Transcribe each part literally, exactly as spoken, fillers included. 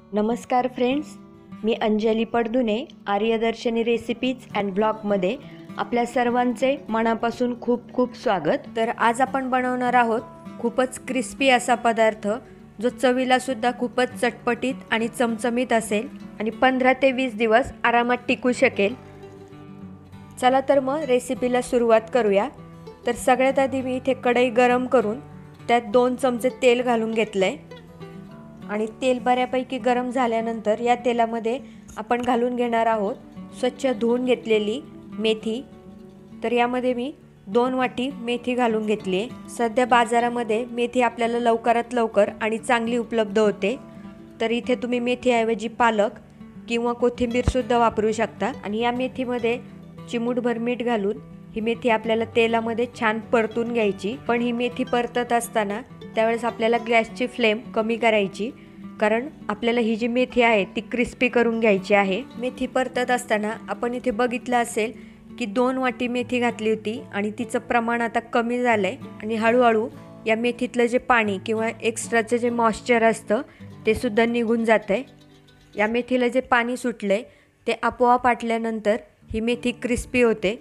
नमस्कार फ्रेंड्स, मी Anjali Padadune Aryadarshani recipes and ब्लॉगमध्ये आपल्या सर्वांचे मनापासून खूप खूप स्वागत. तर आज आपण बनवणार आहोत खूपच क्रिस्पी असा पदार्थ जो चवीला सुद्धा खूपच चटपटीत आणि चमचमीत असेल आणि पंधरा ते वीस दिवस आरामात टिकू शकेल. चला तर मग रेसिपीला सुरुवात करूया. तर सगळ्यात आधी मी इथे कढई गरम करून त्यात दोन चमचे तेल घालून घेतलंय आणि तेल बऱ्यापैकी गरम झाल्यानंतर या तेलामध्ये आपण घालून घेणार आहोत स्वच्छ धुवून घेतलेली मेथी. तर यामध्ये मी दोन वाटी मेथी घालून घेतली आहे. सध्या बाजारामध्ये मेथी आपल्याला लवकरात लवकर आणि चांगली उपलब्ध होते. तर इथे तुम्ही मेथीऐवजी पालक किंवा कोथिंबीरसुद्धा वापरू शकता. आणि या मेथीमध्ये चिमूटभर मीठ घालून ही मेथी आपल्याला तेलामध्ये छान परतून घ्यायची. पण ही मेथी परतत असताना त्यावेळेस आपल्याला गॅसची फ्लेम कमी करायची, कारण आपल्याला ही जी मेथी आहे ती क्रिस्पी करून घ्यायची आहे. मेथी परतत असताना आपण इथे बघितलं असेल की दोन वाटी मेथी घातली होती आणि तिचं प्रमाण आता कमी झालं आहे आणि हळूहळू या मेथीतलं जे पाणी किंवा एक्स्ट्राचं जे मॉइश्चर असतं ते सुद्धा निघून जातं आहे. या मेथीला जे पाणी सुटलं आहे ते आपोआप आटल्यानंतर ही मेथी क्रिस्पी होते.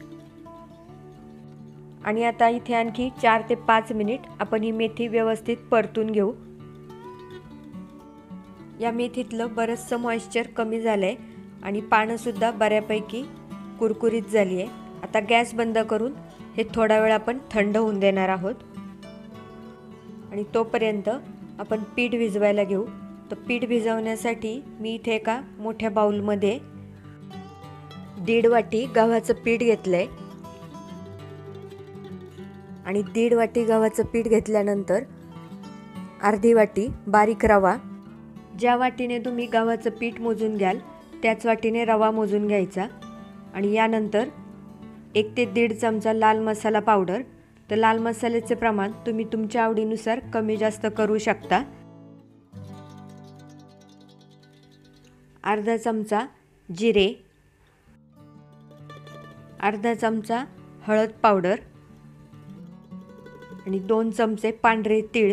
आणि आता इथे आणखी चार ते पाच मिनिट आपण ही मेथी व्यवस्थित परतून घेऊ. या मेथीतलं बरंचसं मॉइश्चर कमी झालं आहे आणि पानंसुद्धा बऱ्यापैकी कुरकुरीत झाली आहे. आता गॅस बंद करून हे थोडा वेळ आपण थंड होऊन देणार आहोत. आणि तोपर्यंत आपण पीठ भिजवायला घेऊ. तर पीठ भिजवण्यासाठी मी इथे एका मोठ्या बाउलमध्ये दीड वाटी गव्हाचं पीठ घेतलं आहे. आणि दीड वाटी गव्हाचं पीठ घेतल्यानंतर अर्धी वाटी बारीक रवा. ज्या वाटीने तुम्ही गव्हाचं पीठ मोजून घ्याल त्याच वाटीने रवा मोजून घ्यायचा. आणि यानंतर एक ते दीड चमचा लाल मसाला पावडर. तर लाल मसाल्याचे प्रमाण तुम्ही तुमच्या आवडीनुसार कमी जास्त करू शकता. अर्धा चमचा जिरे, अर्धा चमचा हळद पावडर आणि दोन चमचे पांढरे तीळ.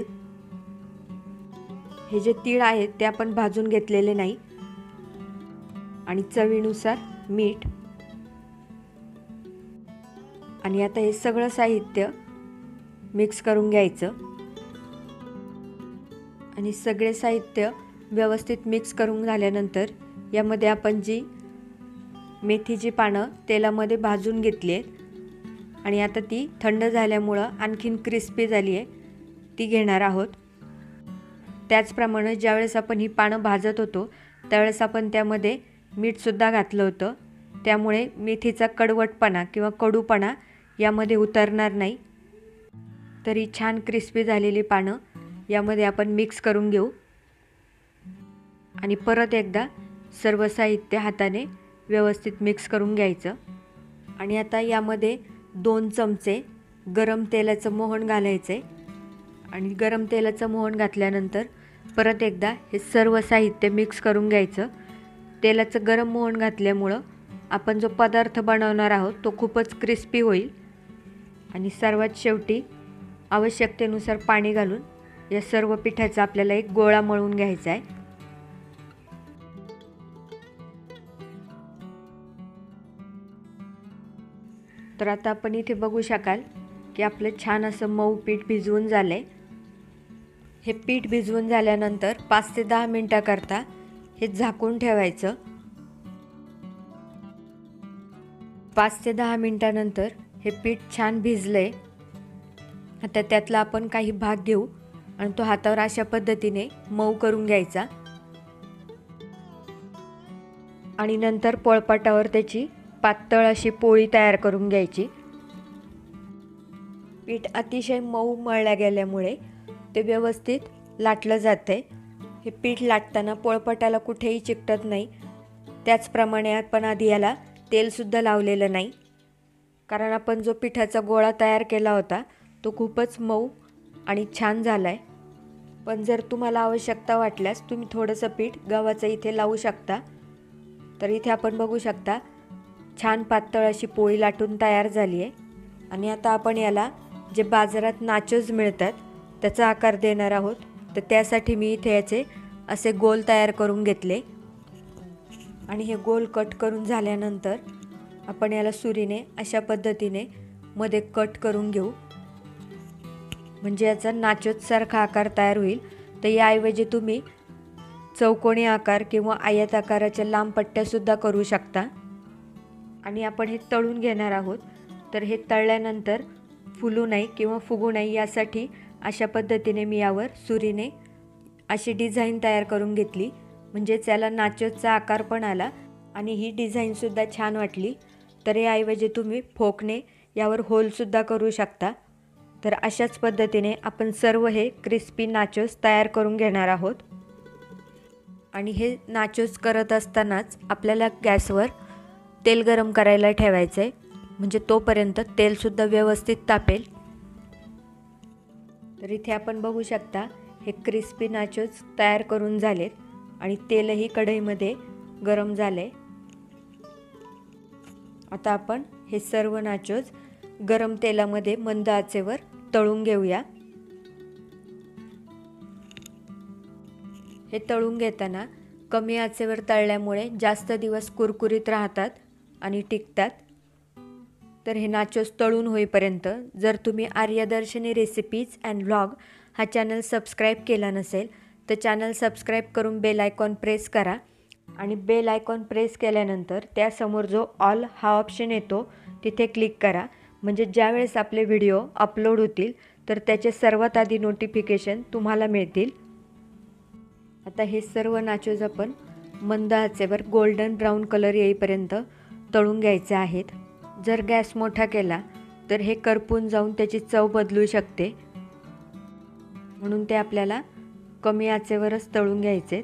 हे जे तीळ आहेत ते आपण भाजून घेतलेले नाही. आणि चवीनुसार मीठ. आणि आता हे सगळं साहित्य मिक्स करून घ्यायचं. आणि सगळे साहित्य व्यवस्थित मिक्स करून झाल्यानंतर यामध्ये आपण जी मेथीची पानं तेलामध्ये भाजून घेतली आहेत आणि आता ती थंड झाल्यामुळं आणखीन क्रिस्पी झाली आहे ती घेणार आहोत. त्याचप्रमाणे ज्यावेळेस आपण ही पानं भाजत होतो त्यावेळेस आपण त्यामध्ये मीठसुद्धा घातलं होतं. त्यामुळे मेथीचा कडवटपणा किंवा कडूपणा यामध्ये उतरणार नाही. तरी छान क्रिस्पी झालेली पानं यामध्ये आपण मिक्स करून घेऊ. आणि परत एकदा सर्व साहित्य हाताने व्यवस्थित मिक्स करून घ्यायचं. आणि आता यामध्ये दोन चमचे गरम तेलाचं मोहन घालायचं आहे. आणि गरम तेलाचं मोहन घातल्यानंतर परत एकदा हे सर्व साहित्य मिक्स करून घ्यायचं. तेलाचं गरम मोहन घातल्यामुळं आपण जो पदार्थ बनवणार आहोत तो खूपच क्रिस्पी होईल. आणि सर्वात शेवटी आवश्यकतेनुसार पाणी घालून या सर्व पिठाचा आपल्याला एक गोळा मळून घ्यायचा आहे. तर आता आपण इथे बघू शकाल की आपलं छान असं मऊ पीठ भिजवून झालं आहे. हे पीठ भिजवून झाल्यानंतर पाच ते दहा मिनटाकरता हे झाकून ठेवायचं. पाच ते दहा मिनटानंतर हे पीठ छान भिजलं आहे. आता त्यातला आपण काही भाग घेऊ आणि तो हातावर अशा पद्धतीने मऊ करून घ्यायचा. आणि नंतर पोळपाटावर त्याची पातळ अशी पोळी तयार करून घ्यायची. पीठ अतिशय मऊ मळल्या गेल्यामुळे ते व्यवस्थित लाटलं जातं आहे. हे पीठ लाटताना पोळपाटाला कुठेही चिकटत नाही. त्याचप्रमाणे आपण आधी याला तेलसुद्धा लावलेलं नाही, कारण आपण जो पिठाचा गोळा तयार केला होता तो खूपच मऊ आणि छान झाला आहे. पण जर तुम्हाला आवश्यकता वाटल्यास तुम्ही थोडंसं पीठ गव्हाचं इथे लावू शकता. तर इथे आपण बघू शकता छान पातळ अशी पोळी लाटून तयार झाली आहे. आणि आता आपण याला जे बाजारात नाचोज मिळतात त्याचा आकार देणार आहोत. तर त्यासाठी मी इथे याचे असे गोल तयार करून घेतले आणि हे गोल कट करून झाल्यानंतर आपण याला सुरीने अशा पद्धतीने मध्ये कट करून घेऊ, म्हणजे याचा नाचोस सारखा आकार तयार होईल। तर याऐवजी तुम्ही चौकोनी आकार किंवा आयत आकाराच्या लांब पट्ट्या सुद्धा करू शकता। आणि आपण हे तळून घेणार आहोत, तर हे तळल्यानंतर फुलू नये किंवा फुगू नये यासाठी अशा पद्धतीने मी यावर सुरीने अशी डिझाईन तयार करून घेतली, म्हणजे त्याला नाचोसचा आकार पण आला आणि ही डिझाईन सुद्धा छान वाटली। तर याऐवजी तुम्ही फोकने यावर होल सुद्धा करू शकता। तर अशाच पद्धतीने आपण सर्व हे क्रिस्पी नाचोस तयार करून घेणार आहोत। आणि हे नाचोस करत असतानाच आपल्याला गॅसवर तेल गरम करायला ठेवायचं आहे, म्हणजे तोपर्यंत तेल सुद्धा व्यवस्थित तापेल। तर इथे आपण बघू शकता हे क्रिस्पी नाचोस तयार करून झालेत आणि तेलही कढईमध्ये गरम झाले। आता आपण हे सर्व नाचोस गरम तेलामध्ये मंद आचेवर तळून घेऊया। हे तळून घेताना कमी आचेवर तळल्यामुळे जास्त दिवस कुरकुरीत राहतात आणि टिकतात। तर हे नाचोस तळून होईपर्यंत जर तुम्ही आर्यदर्शनी रेसिपीज अँड व्लॉग हा चॅनल सबस्क्राईब केला नसेल तर चॅनल सबस्क्राईब करून बेल आयकॉन प्रेस करा आणि बेल आयकॉन प्रेस केल्यानंतर त्यासमोर जो ऑल हा ऑप्शन येतो तिथे क्लिक करा, म्हणजे ज्यावेळेस आपले व्हिडिओ अपलोड होतील तर त्याचे सर्वात आधी नोटिफिकेशन तुम्हाला मिळतील। आता हे सर्व नाचोस आपण मंद आचेवर गोल्डन ब्राऊन कलर येईपर्यंत तळून घ्यायचे आहेत। जर गॅस मोठा केला तर हे करपून जाऊन त्याची चव बदलू शकते, म्हणून ते आपल्याला कमी आचेवरच तळून घ्यायचे।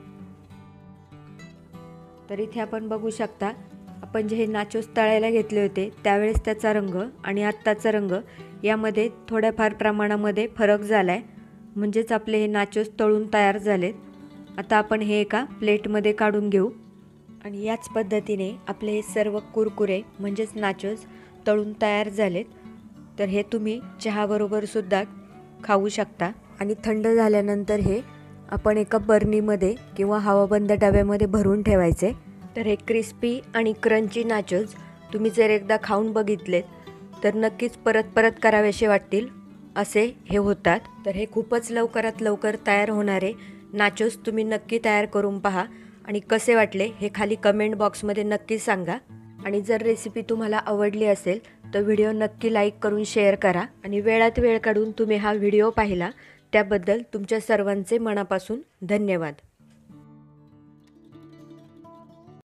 तर इथे आपण बघू शकता आपण जे हे नाचोस तळायला घेतले होते त्यावेळेस त्याचा रंग आणि आत्ताचा रंग यामध्ये थोड्याफार प्रमाणामध्ये फरक झाला आहे, म्हणजेच आपले हे नाचोस तळून तयार झालेत। आता आपण हे एका प्लेटमध्ये काढून घेऊ आणि याच पद्धतीने आपले हे सर्व कुरकुरे म्हणजेच नाचोस तळून तयार झालेत। तर हे तुम्ही चहाबरोबर सुद्धा खाऊ शकता आणि थंड झाल्यानंतर हे आपण एका बर्नीमध्ये किंवा हवाबंद डब्यामध्ये भरून ठेवायचे। तर हे क्रिस्पी आणि क्रंची नाचोस तुम्ही जर एकदा खाऊन बघितलेत तर नक्कीच परत परत करावेसे वाटतील असे हे होतात। तर हे खूपच लवकरात लवकर तयार होणारे नाचोस तुम्ही नक्की तयार करून पहा आणि कसे वाटले हे खाली कमेंट बॉक्समध्ये नक्की सांगा। आणि जर रेसिपी तुम्हाला आवडली असेल तर व्हिडिओ नक्की लाईक करून शेअर करा आणि वेळात वेळ काढून तुम्ही हा व्हिडिओ पाहिला त्याबद्दल तुमच्या सर्वांचे मनापासून धन्यवाद।